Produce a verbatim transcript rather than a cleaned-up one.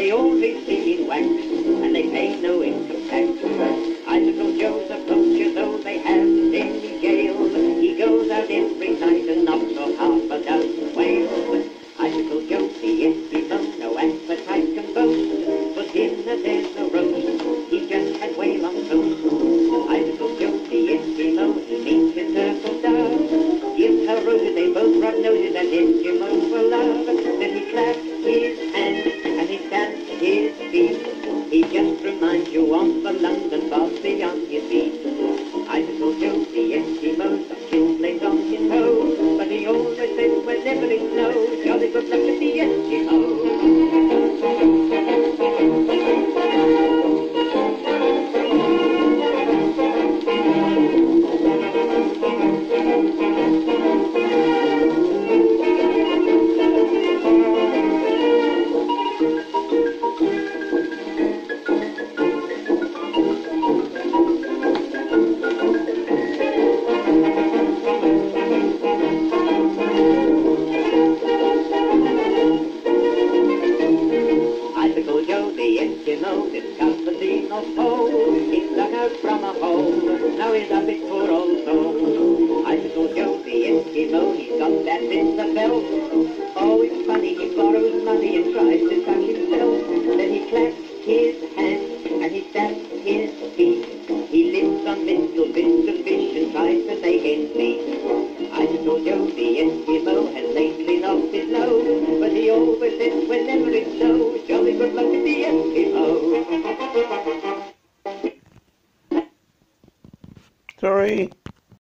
they always sing in wax, and they pay no income tax. Icicle Joe's a poacher, though they haven't any jail. He goes out every night and knocks off half a dozen whales. Icicle Joe, the Eskimo, no appetite can boast. For dinner there's no roast, he just had whale on toast. Icicle Joe, the Eskimo, he meets with Turtle Dove. Gives her roses, they both rub noses, and Eskimo for love. Then he claps his hands and he stamps his feet. He just reminds you of the London Bobby on his feet. Icicle Joe, the Eskimo, some kill blades on his toe, but he always says whenever it snows, jolly good luck with the Eskimo. Icicle Joe, the Eskimo, discovered the North Pole. He stuck out from a hole, now he's up his poor old soul. Icicle Joe, the Eskimo, he's got that in the belt. Oh, it's funny, he borrows money and tries to touch himself. Then he claps his hands and he stamps his feet. He lives on little bits of fish and tries to make ends meet. Icicle Joe, the Eskimo, has lately lost his nose, but he always says whenever it snows, jolly good luck with the Eskimo. Sorry.